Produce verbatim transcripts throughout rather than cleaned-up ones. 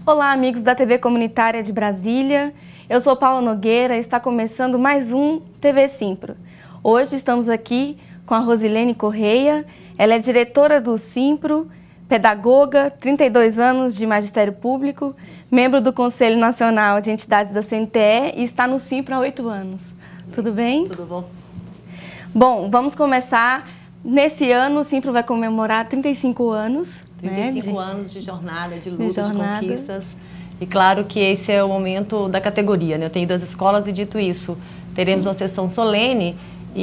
Olá, amigos da T V Comunitária de Brasília. Eu sou Paula Nogueira e está começando mais um T V Simpro. Hoje estamos aqui com a Rosilene Correia. Ela é diretora do Simpro, pedagoga, trinta e dois anos de magistério público, membro do Conselho Nacional de Entidades da C N T E e está no Simpro há oito anos. Tudo bem? Tudo bom. Bom, vamos começar. Nesse ano, o Simpro vai comemorar trinta e cinco anos. trinta e cinco né, de... anos de jornada, de luta, de, jornada. de conquistas. E claro que esse é o momento da categoria, né? Eu tenho ido às escolas e dito isso. Teremos uma sessão solene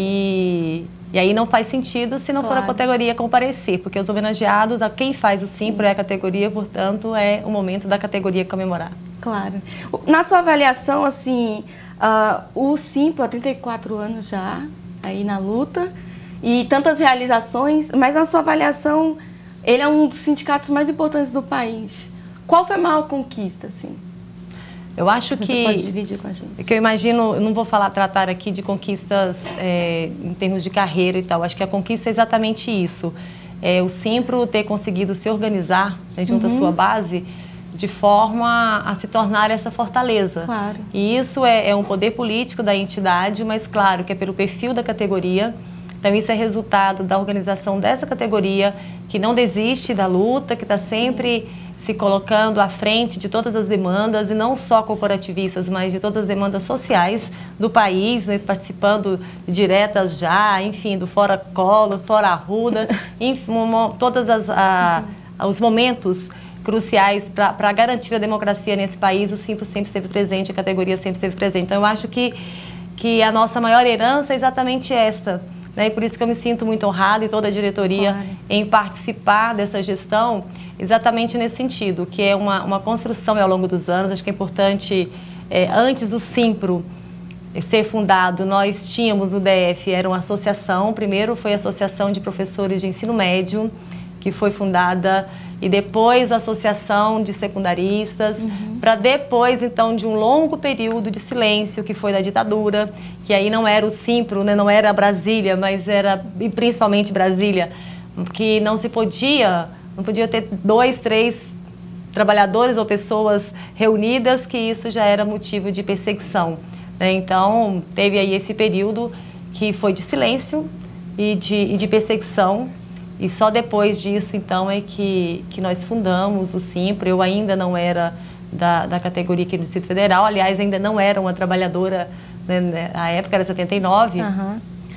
e, e aí não faz sentido se não claro. for a categoria comparecer, porque os homenageados, a quem faz o Simpro é a categoria, portanto, é o momento da categoria comemorar. Claro. Na sua avaliação, assim, uh, o Simpro há trinta e quatro anos já, aí na luta, e tantas realizações, mas na sua avaliação, ele é um dos sindicatos mais importantes do país. Qual foi a maior conquista, assim? Eu acho Você que... pode dividir com a gente. Que eu imagino, eu não vou falar, tratar aqui de conquistas é, em termos de carreira e tal. Acho que a conquista é exatamente isso. É, o Simpro ter conseguido se organizar, né, junto uhum. à sua base, de forma a se tornar essa fortaleza. Claro. E isso é, é um poder político da entidade, mas claro que é pelo perfil da categoria. Então isso é resultado da organização dessa categoria, que não desiste da luta, que está sempre se colocando à frente de todas as demandas, e não só corporativistas, mas de todas as demandas sociais do país, né, participando de diretas já, enfim, do Fora Collor, Fora Arruda, enfim, todos os momentos cruciais para garantir a democracia nesse país. O Simpro sempre esteve presente, a categoria sempre esteve presente. Então eu acho que, que a nossa maior herança é exatamente esta, né? E por isso que eu me sinto muito honrada, e toda a diretoria, claro. em participar dessa gestão, exatamente nesse sentido, que é uma, uma construção ao longo dos anos. Acho que é importante, é, antes do Simpro ser fundado, nós tínhamos no D F, era uma associação, primeiro foi a Associação de Professores de Ensino Médio, que foi fundada, e depois a Associação de Secundaristas, uhum. para depois, então, de um longo período de silêncio, que foi da ditadura, que aí não era o Simpro, né, não era Brasília, mas era, e principalmente Brasília, que não se podia, não podia ter dois, três trabalhadores ou pessoas reunidas, que isso já era motivo de perseguição, né? Então, teve aí esse período que foi de silêncio e de, e de perseguição. E só depois disso, então, é que, que nós fundamos o Simpro. Eu ainda não era da, da categoria aqui no Distrito Federal, aliás, ainda não era uma trabalhadora, né, na época era setenta e nove, uhum.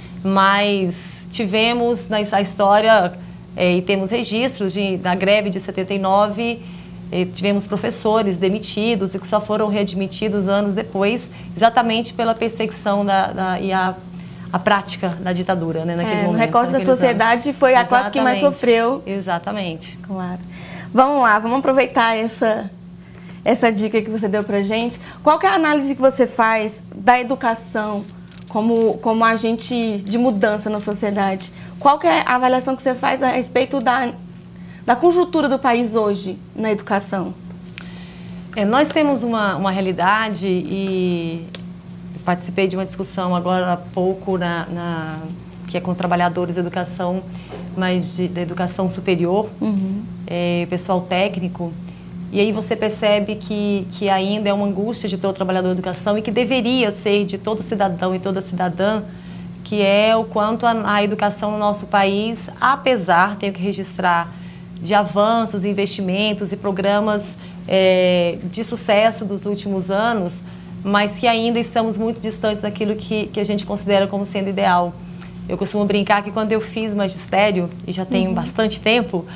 mas tivemos na a história, é, e temos registros de, da greve de setenta e nove, e tivemos professores demitidos e que só foram readmitidos anos depois, exatamente pela perseguição da, da, e a a prática da ditadura, né, naquele é, momento. No recorte da sociedade anos. Foi a classe que mais sofreu. Exatamente. Claro. Vamos lá, vamos aproveitar essa, essa dica que você deu pra gente. Qual que é a análise que você faz da educação como, como agente de mudança na sociedade? Qual que é a avaliação que você faz a respeito da, da conjuntura do país hoje na educação? É, nós temos uma, uma realidade e... Participei de uma discussão agora há pouco, na, na, que é com trabalhadores da educação, mas de, da educação superior, uhum. é, pessoal técnico. E aí você percebe que, que ainda é uma angústia de todo trabalhador da educação, e que deveria ser de todo cidadão e toda cidadã, que é o quanto a, a educação no nosso país, apesar, tenho que registrar, de avanços, investimentos e programas é, de sucesso dos últimos anos, mas que ainda estamos muito distantes daquilo que, que a gente considera como sendo ideal. Eu costumo brincar que quando eu fiz magistério, e já tenho uhum. bastante tempo,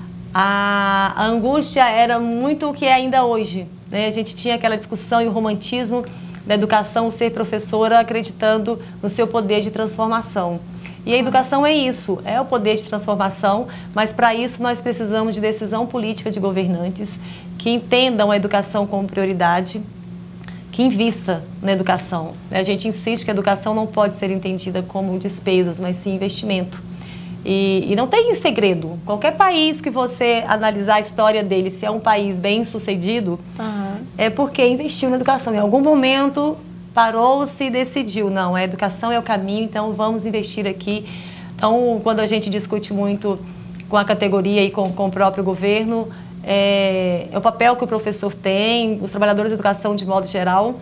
a, a angústia era muito o que é ainda hoje, né? A gente tinha aquela discussão e o romantismo da educação, ser professora acreditando no seu poder de transformação. E a educação é isso, é o poder de transformação, mas para isso nós precisamos de decisão política de governantes que entendam a educação como prioridade, que invista na educação. A gente insiste que a educação não pode ser entendida como despesas, mas sim investimento. E, e não tem segredo. Qualquer país que você analisar a história dele, se é um país bem sucedido, uhum. é porque investiu na educação. Em algum momento parou-se e decidiu, não, a educação é o caminho, então vamos investir aqui. Então, quando a gente discute muito com a categoria e com, com o próprio governo, é, é o papel que o professor tem, os trabalhadores de educação de modo geral,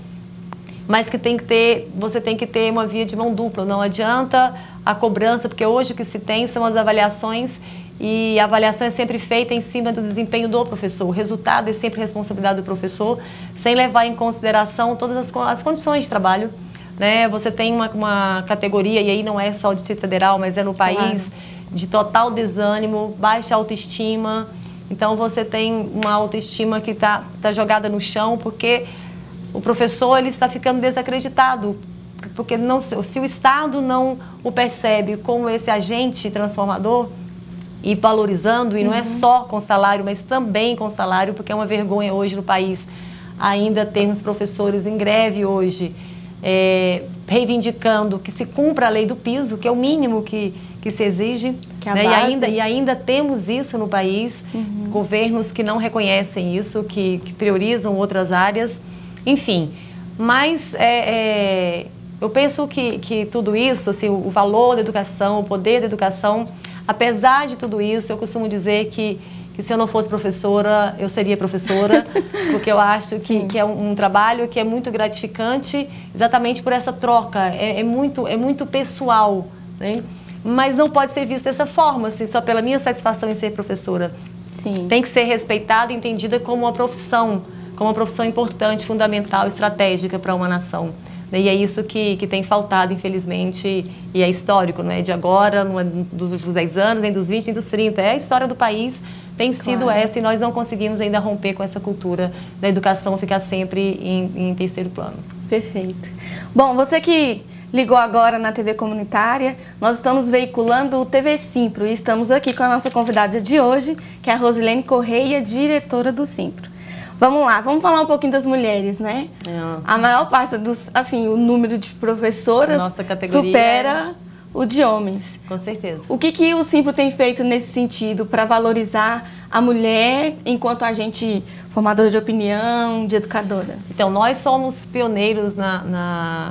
mas que tem que ter, você tem que ter uma via de mão dupla. Não adianta a cobrança, porque hoje o que se tem são as avaliações, e a avaliação é sempre feita em cima do desempenho do professor. O resultado é sempre responsabilidade do professor, sem levar em consideração todas as, as condições de trabalho, né? Você tem uma, uma categoria, e aí não é só o Distrito Federal, mas é no país, claro, de total desânimo, baixa autoestima. Então você tem uma autoestima que está tá jogada no chão, porque o professor ele está ficando desacreditado, porque não, se o Estado não o percebe como esse agente transformador e valorizando, e não uhum. é só com salário, mas também com salário, porque é uma vergonha hoje no país ainda termos professores em greve hoje, é, reivindicando que se cumpra a lei do piso, que é o mínimo que, que se exige, que é né? e, ainda, e ainda temos isso no país, uhum. governos que não reconhecem isso, que, que priorizam outras áreas, enfim. Mas é, é, eu penso que, que tudo isso, assim, o, o valor da educação, o poder da educação, apesar de tudo isso, eu costumo dizer que, que se eu não fosse professora, eu seria professora, porque eu acho que, que é um, um trabalho que é muito gratificante, exatamente por essa troca, é, é, muito, é muito pessoal, né? Mas não pode ser visto dessa forma, assim, só pela minha satisfação em ser professora. Sim. Tem que ser respeitada e entendida como uma profissão, como uma profissão importante, fundamental, estratégica para uma nação. E é isso que, que tem faltado, infelizmente, e é histórico, não é de agora, não é dos últimos dez anos, nem dos vinte, nem dos trinta. É a história do país, tem sido claro. essa, e nós não conseguimos ainda romper com essa cultura da educação ficar sempre em, em terceiro plano. Perfeito. Bom, você que ligou agora na T V Comunitária, nós estamos veiculando o T V Simpro e estamos aqui com a nossa convidada de hoje, que é a Rosilene Correia, diretora do Simpro. Vamos lá, vamos falar um pouquinho das mulheres, né? É. A maior parte dos, assim, o número de professoras nossa categoria supera é... o de homens. Com certeza. O que, que o Simpro tem feito nesse sentido para valorizar a mulher enquanto agente formadora de opinião, de educadora? Então, nós somos pioneiros na, na,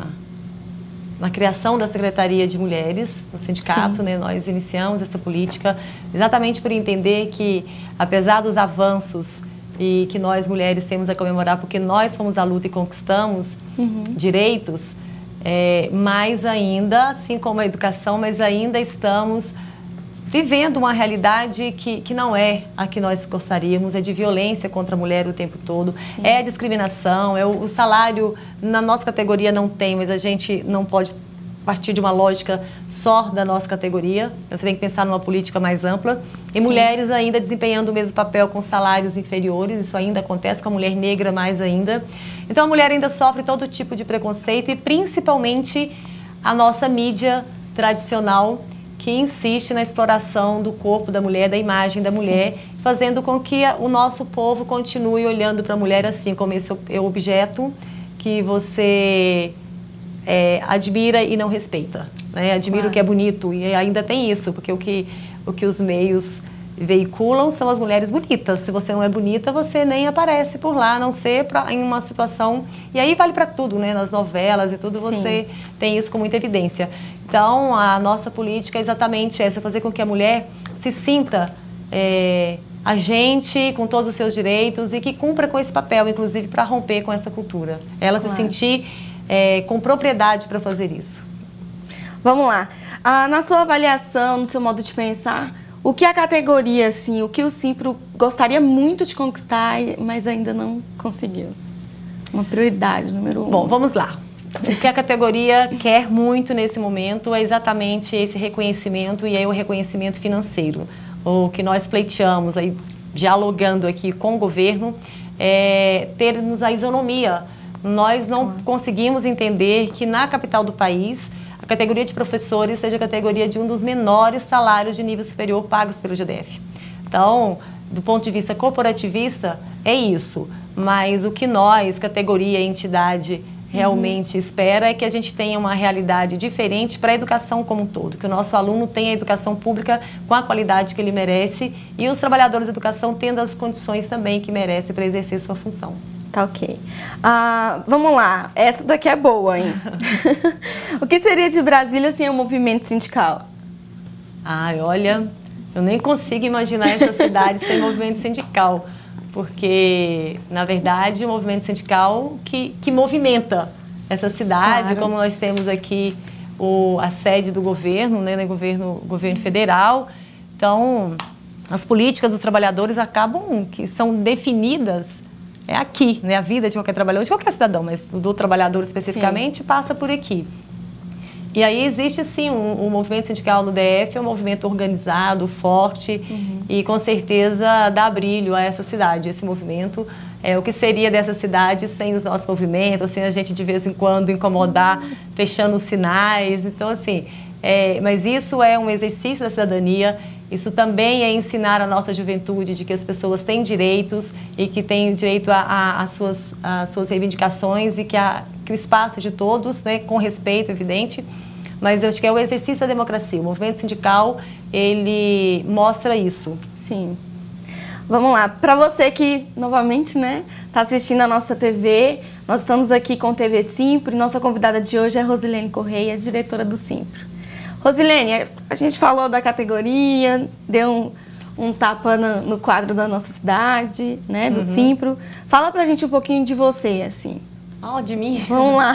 na criação da Secretaria de Mulheres, no sindicato, né? Nós iniciamos essa política exatamente por entender que, apesar dos avanços e que nós mulheres temos a comemorar, porque nós fomos à luta e conquistamos uhum. direitos, é, mais ainda, assim como a educação, mas ainda estamos vivendo uma realidade que, que não é a que nós gostaríamos, é de violência contra a mulher o tempo todo, Sim. é a discriminação, é o, o salário, na nossa categoria não tem, mas a gente não pode partir de uma lógica só da nossa categoria, você tem que pensar numa política mais ampla, e Sim. mulheres ainda desempenhando o mesmo papel com salários inferiores, isso ainda acontece com a mulher negra mais ainda. Então a mulher ainda sofre todo tipo de preconceito, e principalmente a nossa mídia tradicional, que insiste na exploração do corpo da mulher, da imagem da mulher, Sim. fazendo com que o nosso povo continue olhando para a mulher assim, como esse é o objeto que você... É, admira e não respeita, né? Admira claro. o que é bonito, e ainda tem isso, porque o que, o que os meios veiculam são as mulheres bonitas. Se você não é bonita, você nem aparece por lá, a não ser pra, em uma situação... E aí vale para tudo, né? Nas novelas e tudo, Sim. você tem isso com muita evidência. Então, a nossa política é exatamente essa, fazer com que a mulher se sinta é, agente com todos os seus direitos e que cumpra com esse papel, inclusive, para romper com essa cultura. Ela claro. se sentir... É, com propriedade para fazer isso. Vamos lá. Ah, na sua avaliação, no seu modo de pensar, o que a categoria, assim, o que o Simpro gostaria muito de conquistar, mas ainda não conseguiu? Uma prioridade, número um. Bom, vamos lá. O que a categoria quer muito nesse momento é exatamente esse reconhecimento, e aí o reconhecimento financeiro. O que nós pleiteamos, aí, dialogando aqui com o governo, é termos a isonomia. Nós não conseguimos entender que na capital do país, a categoria de professores seja a categoria de um dos menores salários de nível superior pagos pelo G D F. Então, do ponto de vista corporativista, é isso. Mas o que nós, categoria e entidade, realmente uhum. espera é que a gente tenha uma realidade diferente para a educação como um todo, que o nosso aluno tenha a educação pública com a qualidade que ele merece, e os trabalhadores da educação tendo as condições também que merece para exercer sua função. Tá ok. Ah, vamos lá, essa daqui é boa, hein? O que seria de Brasília sem o movimento sindical? Ai, olha, eu nem consigo imaginar essa cidade sem movimento sindical, porque, na verdade, o movimento sindical que, que movimenta essa cidade, claro. Como nós temos aqui o, a sede do governo, né, no governo, governo federal. Então, as políticas dos trabalhadores acabam, que são definidas é aqui, né, a vida de qualquer trabalhador, de qualquer cidadão, mas do trabalhador especificamente, Sim. passa por aqui. E aí existe, sim, um, um movimento sindical no D F, é um movimento organizado, forte, uhum. e com certeza dá brilho a essa cidade, esse movimento. É, o que seria dessa cidade sem os nossos movimentos, sem a gente de vez em quando incomodar, uhum. fechando os sinais. Então, assim, é, mas isso é um exercício da cidadania, isso também é ensinar a nossa juventude de que as pessoas têm direitos e que têm direito às suas, a suas reivindicações e que, a, que o espaço é de todos, né, com respeito, evidente. Mas eu acho que é o exercício da democracia. O movimento sindical, ele mostra isso. Sim. Vamos lá. Para você que, novamente, né, está assistindo a nossa T V, nós estamos aqui com o T V Simpro e nossa convidada de hoje é Rosilene Correia, diretora do Simpro. Rosilene, a gente falou da categoria, deu um, um tapa no, no quadro da nossa cidade, né, do uhum. Simpro. Fala pra gente um pouquinho de você, assim. Oh, de mim? Vamos lá.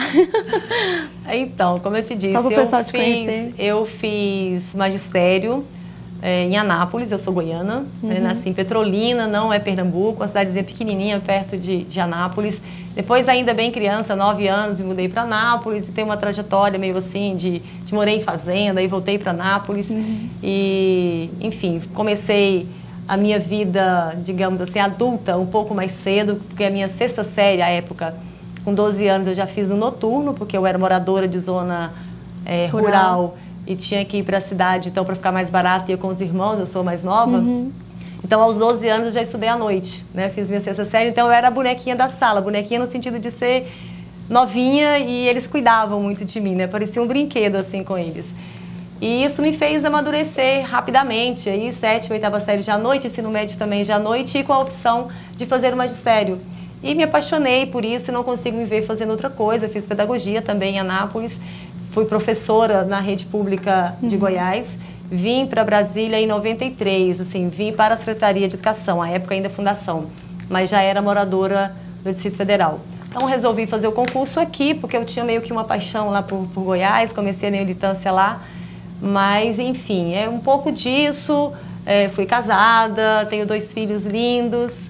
Então, como eu te disse, Só pro pessoal eu, te fiz, conhecer. eu fiz magistério é, em Anápolis, eu sou goiana, uhum. né, nasci em Petrolina, não é Pernambuco, uma cidadezinha pequenininha perto de, de Anápolis. Depois, ainda bem criança, nove anos, me mudei para Anápolis e tem uma trajetória meio assim de, de morei em fazenda e voltei para Anápolis. Uhum. E, enfim, comecei a minha vida, digamos assim, adulta um pouco mais cedo, porque a minha sexta série, à época, com doze anos, eu já fiz no noturno, porque eu era moradora de zona é, rural. rural e tinha que ir para a cidade, então, para ficar mais barato, ia com os irmãos, eu sou mais nova. Uhum. Então, aos doze anos, eu já estudei à noite, né? Fiz minha sexta série, então eu era a bonequinha da sala, bonequinha no sentido de ser novinha e eles cuidavam muito de mim, né? Parecia um brinquedo, assim, com eles. E isso me fez amadurecer rapidamente, aí sétima, oitava série já à noite, ensino médio também já à noite, e com a opção de fazer o magistério. E me apaixonei por isso e não consigo me ver fazendo outra coisa. Fiz pedagogia também em Anápolis, fui professora na rede pública de uhum. Goiás. Vim para Brasília em noventa e três, assim, vim para a Secretaria de Educação, à época ainda fundação, mas já era moradora do Distrito Federal. Então resolvi fazer o concurso aqui, porque eu tinha meio que uma paixão lá por, por Goiás, comecei a minha militância lá, mas enfim, é um pouco disso, é, fui casada, tenho dois filhos lindos,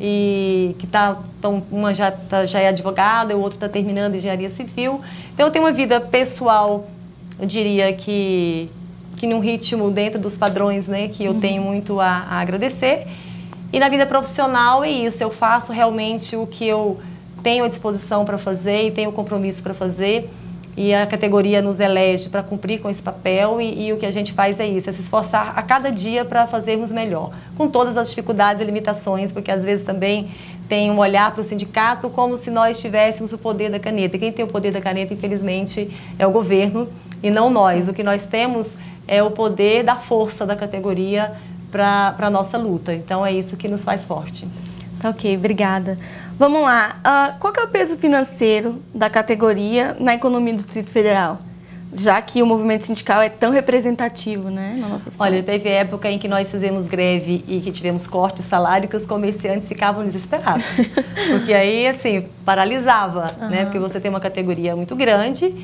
e que tá, tão, uma já, tá, já é advogada, o outro está terminando engenharia civil. Então eu tenho uma vida pessoal, eu diria que... que num ritmo dentro dos padrões, né, que eu uhum. tenho muito a, a agradecer. E na vida profissional é isso, eu faço realmente o que eu tenho à disposição para fazer e tenho compromisso para fazer, e a categoria nos elege para cumprir com esse papel, e, e o que a gente faz é isso, é se esforçar a cada dia para fazermos melhor, com todas as dificuldades e limitações, porque às vezes também tem um olhar para o sindicato como se nós tivéssemos o poder da caneta. E quem tem o poder da caneta, infelizmente, é o governo e não nós. O que nós temos é o poder da força da categoria para a nossa luta. Então, é isso que nos faz forte. Tá, ok, obrigada. Vamos lá. Uh, qual que é o peso financeiro da categoria na economia do Distrito Federal? Já que o movimento sindical é tão representativo, né, na nossa cidade. Olha, teve época em que nós fizemos greve e que tivemos corte de salário, que os comerciantes ficavam desesperados. Porque aí, assim, paralisava, uhum. né? Porque você tem uma categoria muito grande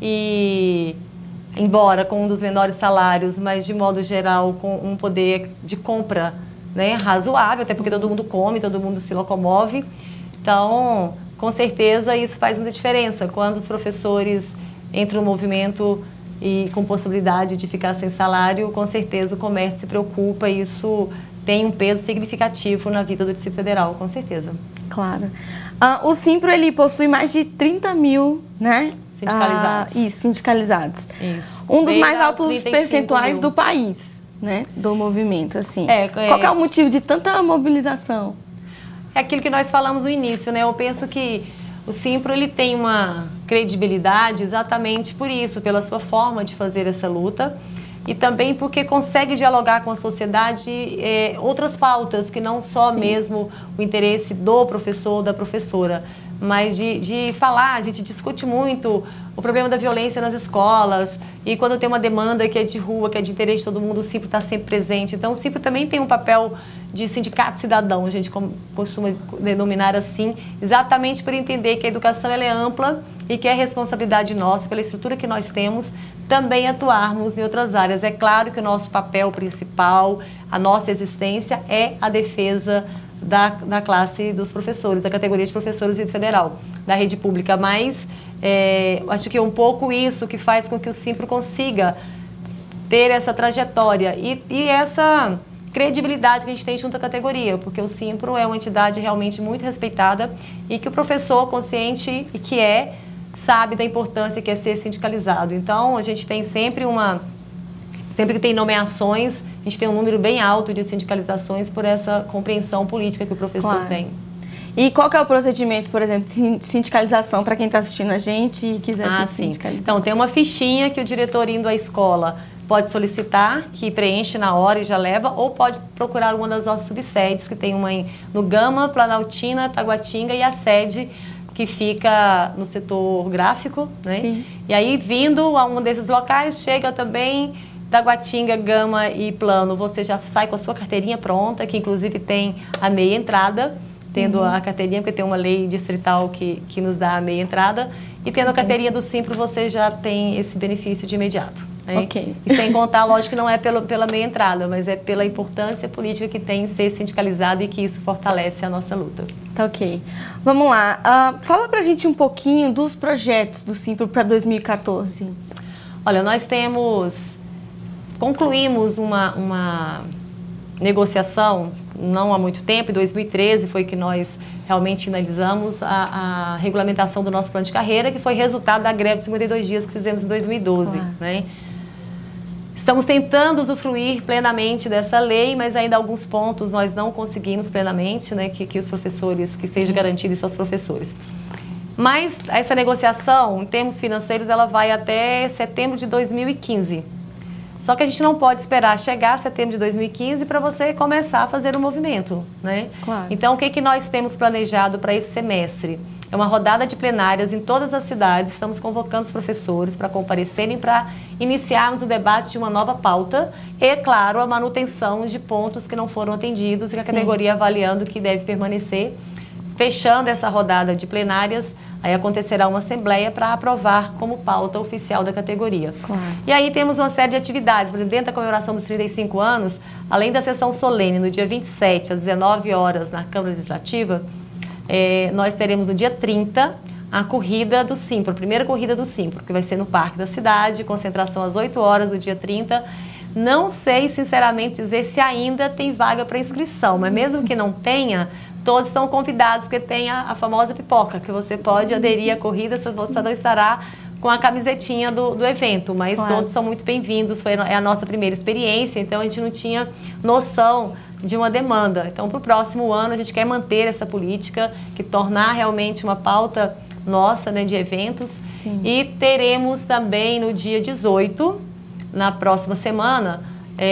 e... embora com um dos menores salários, mas de modo geral com um poder de compra, né, razoável, até porque todo mundo come, todo mundo se locomove. Então, com certeza, isso faz muita diferença. Quando os professores entram no movimento e com possibilidade de ficar sem salário, com certeza o comércio se preocupa e isso tem um peso significativo na vida do Distrito Federal, com certeza. Claro. Uh, o Simpro, ele possui mais de trinta mil, né? Sindicalizados. Ah, isso, sindicalizados. Isso. Um dos Desde mais altos percentuais mil. do país, né? Do movimento, assim. É, é, Qual que é o motivo de tanta mobilização? É aquilo que nós falamos no início, né? Eu penso que o Simpro, ele tem uma credibilidade exatamente por isso, pela sua forma de fazer essa luta e também porque consegue dialogar com a sociedade é, outras pautas, que não só Sim. mesmo o interesse do professor ou da professora, mas de, de falar, a gente discute muito o problema da violência nas escolas, e quando tem uma demanda que é de rua, que é de interesse de todo mundo, o Simpro está sempre presente. Então, o Simpro também tem um papel de sindicato cidadão, a gente costuma denominar assim, exatamente por entender que a educação ela é ampla e que é responsabilidade nossa, pela estrutura que nós temos, também atuarmos em outras áreas. É claro que o nosso papel principal, a nossa existência é a defesa da, da classe dos professores, da categoria de professores do federal, da rede pública, mas é, acho que é um pouco isso que faz com que o Simpro consiga ter essa trajetória e, e essa credibilidade que a gente tem junto à categoria, porque o Simpro é uma entidade realmente muito respeitada e que o professor consciente e que é, sabe da importância que é ser sindicalizado. Então, a gente tem sempre uma... Sempre que tem nomeações, a gente tem um número bem alto de sindicalizações por essa compreensão política que o professor claro. tem. E qual que é o procedimento, por exemplo, de sindicalização para quem está assistindo a gente e quiser ah, se sim. sindicalizar? Então, tem uma fichinha que o diretor indo à escola pode solicitar, que preenche na hora e já leva, ou pode procurar uma das nossas subsedes, que tem uma em, no Gama, Planaltina, Taguatinga e a sede que fica no setor gráfico, né? Sim. E aí, vindo a um desses locais, chega também Taguatinga, Gama e Plano, você já sai com a sua carteirinha pronta, que inclusive tem a meia entrada, tendo uhum. a carteirinha, porque tem uma lei distrital que, que nos dá a meia entrada, e tendo a carteirinha do Simpro, você já tem esse benefício de imediato. Né? Okay. E sem contar, lógico, que não é pelo, pela meia entrada, mas é pela importância política que tem em ser sindicalizado e que isso fortalece a nossa luta. Tá ok. Vamos lá. Uh, fala pra gente um pouquinho dos projetos do Simpro para dois mil e quatorze. Olha, nós temos... Concluímos uma, uma negociação não há muito tempo, em dois mil e treze foi que nós realmente finalizamos a, a regulamentação do nosso plano de carreira, que foi resultado da greve de cinquenta e dois dias que fizemos em dois mil e doze. Claro. Né? Estamos tentando usufruir plenamente dessa lei, mas ainda alguns pontos nós não conseguimos plenamente, né, que, que os professores, que seja garantido isso aos professores. Mas essa negociação, em termos financeiros, ela vai até setembro de dois mil e quinze. Só que a gente não pode esperar chegar a setembro de dois mil e quinze para você começar a fazer o movimento, né? Claro. Então, o que, que nós temos planejado para esse semestre? É uma rodada de plenárias em todas as cidades, estamos convocando os professores para comparecerem para iniciarmos o debate de uma nova pauta e, claro, a manutenção de pontos que não foram atendidos e a Sim. categoria avaliando que deve permanecer. Fechando essa rodada de plenárias, aí acontecerá uma assembleia para aprovar como pauta oficial da categoria. Claro. E aí temos uma série de atividades, por exemplo, dentro da comemoração dos trinta e cinco anos, além da sessão solene no dia vinte e sete, às dezenove horas, na Câmara Legislativa, é, nós teremos no dia trinta a corrida do Simpro, a primeira corrida do Simpro, que vai ser no Parque da Cidade, concentração às oito horas do dia trinta. Não sei, sinceramente, dizer se ainda tem vaga para inscrição, mas mesmo que não tenha, todos estão convidados, porque tem a, a famosa pipoca, que você pode aderir à corrida, você não estará com a camisetinha do, do evento, mas claro. Todos são muito bem-vindos, foi é a nossa primeira experiência, então a gente não tinha noção de uma demanda. Então, para o próximo ano, a gente quer manter essa política, que tornar realmente uma pauta nossa, né, de eventos. Sim. E teremos também no dia dezoito, na próxima semana,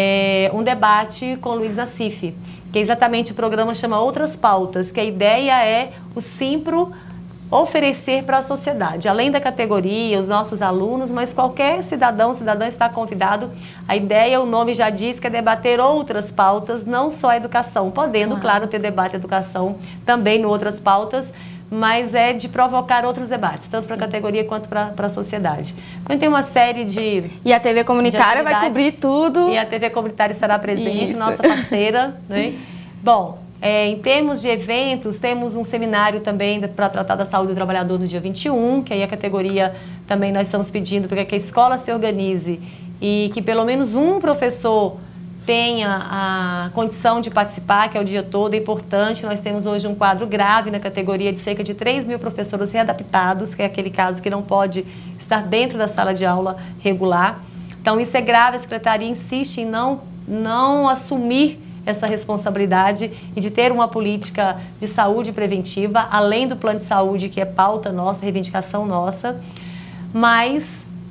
é, um debate com o Luiz Nassif, que é exatamente o programa chama Outras Pautas, que a ideia é o Simpro oferecer para a sociedade, além da categoria, os nossos alunos, mas qualquer cidadão, cidadã está convidado. A ideia, o nome já diz, que é debater outras pautas, não só a educação, podendo, claro, claro ter debate educação também em outras pautas, mas é de provocar outros debates, tanto para a categoria quanto para a sociedade. Então tem uma série de... E a T V Comunitária vai cobrir tudo. E a T V Comunitária estará presente, Isso. nossa parceira. Né? Bom, é, em termos de eventos, temos um seminário também para tratar da saúde do trabalhador no dia vinte e um, que aí a categoria também nós estamos pedindo para que a escola se organize e que pelo menos um professor tenha a condição de participar, que é o dia todo, é importante. Nós temos hoje um quadro grave na categoria de cerca de três mil professores readaptados, que é aquele caso que não pode estar dentro da sala de aula regular. Então, isso é grave, a Secretaria insiste em não, não assumir essa responsabilidade e de ter uma política de saúde preventiva, além do plano de saúde, que é pauta nossa, reivindicação nossa, mas...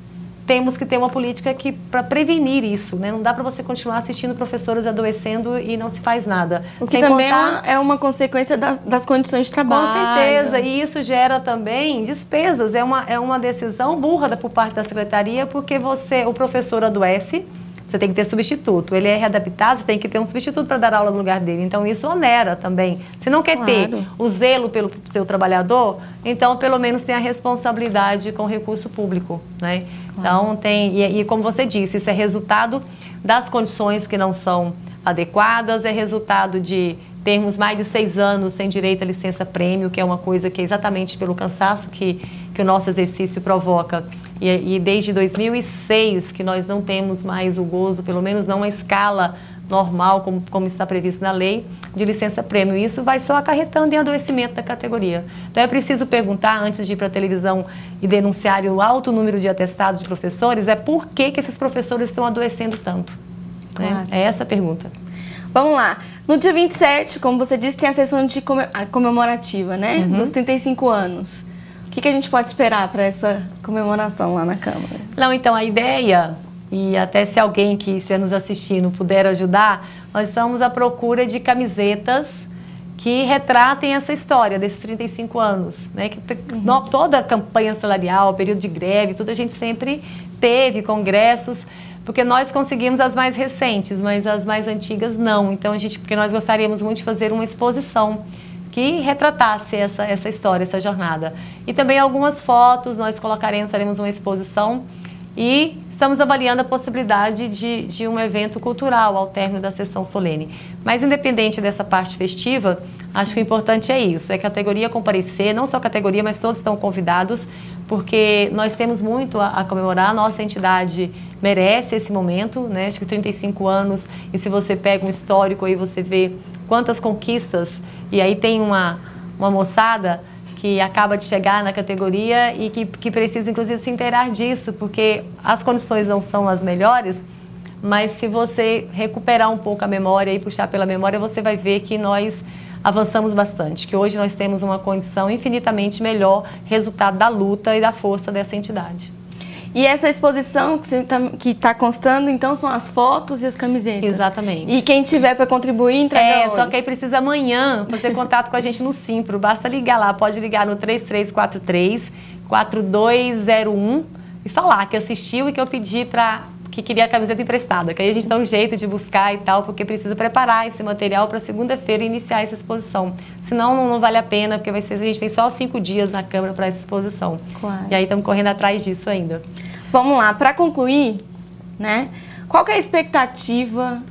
temos que ter uma política que para prevenir isso, né? Não dá para você continuar assistindo professores adoecendo e não se faz nada. O que Sem também contar... é uma consequência das, das condições de trabalho. Com certeza, e isso gera também despesas. É uma, é uma decisão burra por parte da secretaria, porque você, o professor adoece, você tem que ter substituto. Ele é readaptado, você tem que ter um substituto para dar aula no lugar dele. Então, isso onera também. Se não quer claro. ter o zelo pelo seu trabalhador, então, pelo menos, tem a responsabilidade com o recurso público, né? Claro. Então, tem... E, e, como você disse, isso é resultado das condições que não são adequadas, é resultado de termos mais de seis anos sem direito à licença-prêmio, que é uma coisa que é exatamente pelo cansaço que, que o nosso exercício provoca. E, e desde dois mil e seis que nós não temos mais o gozo, pelo menos não a escala normal, como, como está previsto na lei, de licença-prêmio. E isso vai só acarretando em adoecimento da categoria. Então é preciso perguntar, antes de ir para a televisão e denunciar o alto número de atestados de professores, é por que, que esses professores estão adoecendo tanto? Claro. Né? É essa a pergunta. Vamos lá. No dia vinte e sete, como você disse, tem a sessão de comemorativa, né? Uhum. Dos trinta e cinco anos. O que, que a gente pode esperar para essa comemoração lá na Câmara? Não, então, a ideia, e até se alguém que estiver nos assistindo puder ajudar, nós estamos à procura de camisetas que retratem essa história desses trinta e cinco anos. Né? Que, uhum. Toda a campanha salarial, período de greve, tudo a gente sempre teve, congressos, porque nós conseguimos as mais recentes, mas as mais antigas não. Então, a gente, porque nós gostaríamos muito de fazer uma exposição que retratasse essa, essa história, essa jornada. E também algumas fotos, nós colocaremos, faremos uma exposição e estamos avaliando a possibilidade de, de um evento cultural ao término da sessão solene. Mas, independente dessa parte festiva, acho que o importante é isso, é a categoria comparecer, não só a categoria, mas todos estão convidados, porque nós temos muito a, a comemorar, a nossa entidade merece esse momento, né? Acho que trinta e cinco anos, e se você pega um histórico aí, você vê quantas conquistas, e aí tem uma, uma moçada que acaba de chegar na categoria e que, que precisa, inclusive, se inteirar disso, porque as condições não são as melhores, mas se você recuperar um pouco a memória e puxar pela memória, você vai ver que nós avançamos bastante, que hoje nós temos uma condição infinitamente melhor, resultado da luta e da força dessa entidade. E essa exposição que está constando, então, são as fotos e as camisetas? Exatamente. E quem tiver para contribuir, entrega É, onde? só que aí precisa amanhã fazer contato com a gente no Simpro. Basta ligar lá, pode ligar no três três quatro três, quatro dois zero um e falar que assistiu e que eu pedi para... que queria a camiseta emprestada, que aí a gente dá um jeito de buscar e tal, porque precisa preparar esse material para segunda-feira iniciar essa exposição. Senão não, não vale a pena, porque vai ser, a gente tem só cinco dias na Câmara para essa exposição. Claro. E aí estamos correndo atrás disso ainda. Vamos lá, para concluir, né, qual que é a expectativa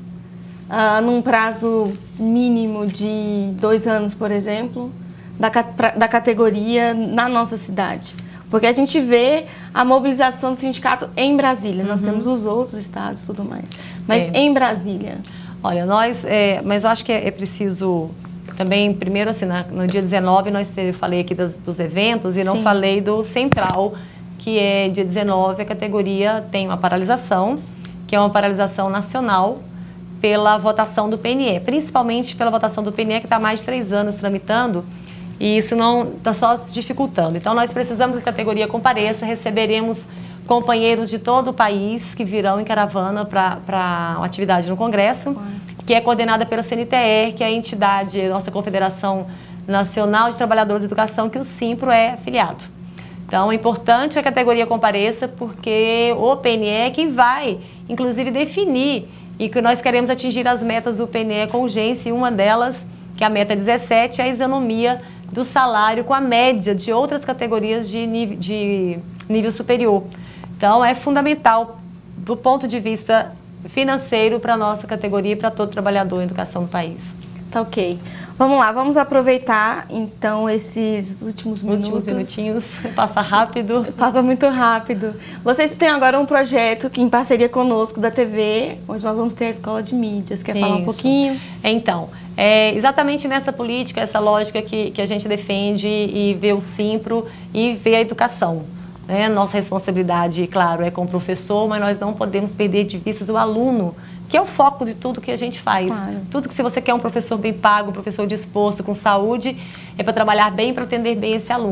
uh, num prazo mínimo de dois anos, por exemplo, da, pra, da categoria na nossa cidade? Porque a gente vê a mobilização do sindicato em Brasília. Nós uhum. temos os outros estados e tudo mais. Mas é. em Brasília? Olha, nós... É, mas eu acho que é, é preciso também, primeiro assim, na, no dia dezenove, nós teve, falei aqui das, dos eventos e não Sim. falei do Central, que é dia dezenove, a categoria tem uma paralisação, que é uma paralisação nacional pela votação do P N E. Principalmente pela votação do P N E, que está há mais de três anos tramitando. E isso não está só se dificultando. Então, nós precisamos que a categoria compareça, receberemos companheiros de todo o país que virão em caravana para a atividade no Congresso, Uai. que é coordenada pela C N T E, que é a entidade, nossa Confederação Nacional de Trabalhadores de Educação, que o Simpro é afiliado. Então, é importante que a categoria compareça, porque o P N E é quem vai, inclusive, definir e que nós queremos atingir as metas do P N E com urgência, e uma delas, que é a meta dezessete, é a isonomia do salário com a média de outras categorias de nível, de nível superior. Então, é fundamental do ponto de vista financeiro para a nossa categoria e para todo trabalhador em educação no país. Tá ok. Vamos lá, vamos aproveitar, então, esses últimos minutos. Últimos minutinhos, passa rápido. Passa muito rápido. Vocês têm agora um projeto que, em parceria conosco da T V, onde nós vamos ter a Escola de Mídias. Quer Isso. falar um pouquinho? Então, é exatamente nessa política, essa lógica que, que a gente defende e vê o Simpro e vê a educação. Né? Nossa responsabilidade, claro, é com o professor, mas nós não podemos perder de vista o aluno, que é o foco de tudo que a gente faz. Claro. Tudo que se você quer um professor bem pago, um professor disposto, com saúde, é para trabalhar bem, para atender bem esse aluno.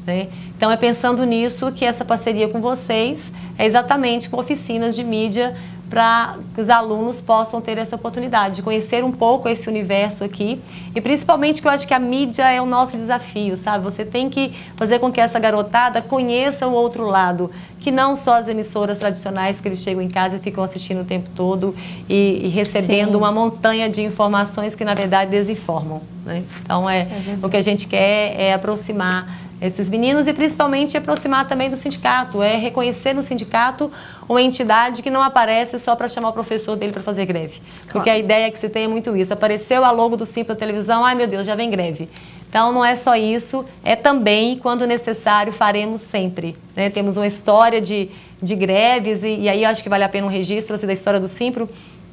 né? Então é pensando nisso que essa parceria com vocês é exatamente com oficinas de mídia, para que os alunos possam ter essa oportunidade de conhecer um pouco esse universo aqui. E principalmente que eu acho que a mídia é o nosso desafio, sabe? Você tem que fazer com que essa garotada conheça o outro lado, que não só as emissoras tradicionais que eles chegam em casa e ficam assistindo o tempo todo e, e recebendo Sim. uma montanha de informações que na verdade desinformam, né? Então é, é o que a gente quer é aproximar esses meninos e principalmente aproximar também do sindicato, é reconhecer no sindicato uma entidade que não aparece só para chamar o professor dele para fazer greve. Claro. Porque a ideia que se tem é muito isso, apareceu a logo do Simpla na televisão, ai meu Deus, já vem greve. Então não é só isso, é também, quando necessário, faremos sempre, né? Temos uma história de, de greves e, e aí acho que vale a pena um registro assim, da história do Simpro,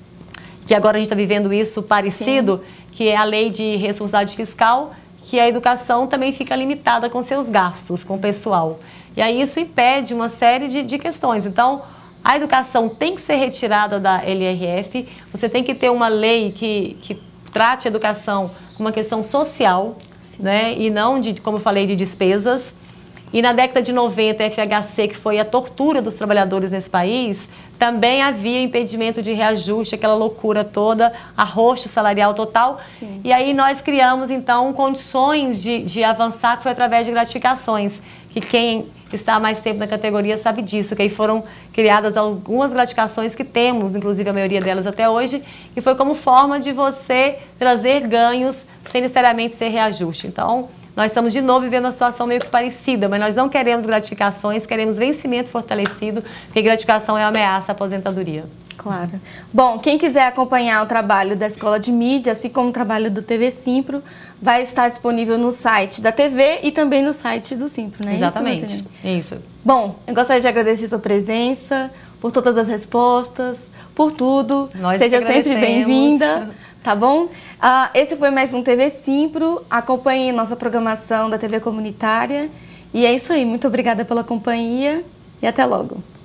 que agora a gente está vivendo isso parecido, Sim. que é a lei de responsabilidade fiscal, que a educação também fica limitada com seus gastos, com o pessoal. E aí isso impede uma série de, de questões. Então, a educação tem que ser retirada da L R F, você tem que ter uma lei que, que trate a educação como uma questão social, né? E não, de, como eu falei, de despesas. E na década de noventa, a F H C, que foi a tortura dos trabalhadores nesse país, também havia impedimento de reajuste, aquela loucura toda, arroxo salarial total. Sim. E aí nós criamos, então, condições de, de avançar, que foi através de gratificações. Que quem está há mais tempo na categoria sabe disso, que aí foram criadas algumas gratificações que temos, inclusive a maioria delas até hoje, que foi como forma de você trazer ganhos sem necessariamente ser reajuste. Então, nós estamos de novo vivendo uma situação meio que parecida, mas nós não queremos gratificações, queremos vencimento fortalecido, porque gratificação é uma ameaça à aposentadoria. Claro. Bom, quem quiser acompanhar o trabalho da Escola de Mídia, assim como o trabalho do T V Simpro, vai estar disponível no site da T V e também no site do Simpro, né? Exatamente, isso, isso. Bom, eu gostaria de agradecer a sua presença, por todas as respostas, por tudo. Nós Seja sempre bem-vinda. Tá bom? Uh, esse foi mais um T V Simpro. Acompanhe nossa programação da T V Comunitária. E é isso aí. Muito obrigada pela companhia e até logo.